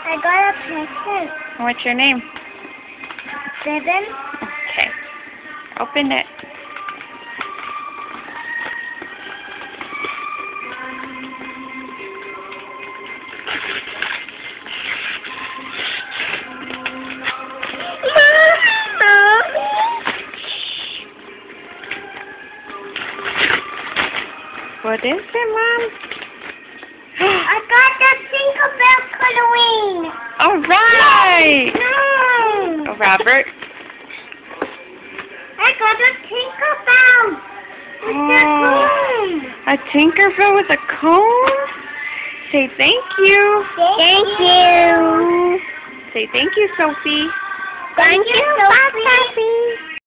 I got a present. What's your name? Seven. Okay. Open it. What is it, Mom? I got the Tinkerbell coloring. All right. No. Oh, Robert. I got a Tinkerbell. With a comb. A Tinkerbell with a comb? Say thank you. Thank you. Say thank you, Sophie. Thank you, Sophie.